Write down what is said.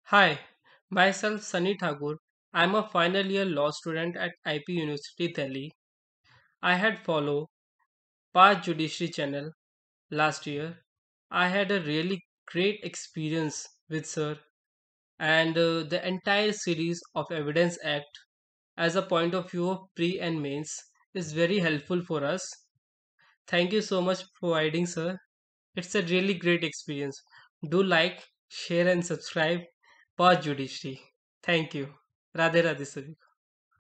Hi, myself Sunny Thakur. I'm a final year law student at IP University Delhi. I had followed Parth Judiciary channel last year. I had a really great experience with sir and the entire series of Evidence Act as a point of view of pre and mains is very helpful for us. Thank you so much for providing sir. It's a really great experience. Do like, share and subscribe Parth Judiciary. Thank you. Radhe Radhe Sabi.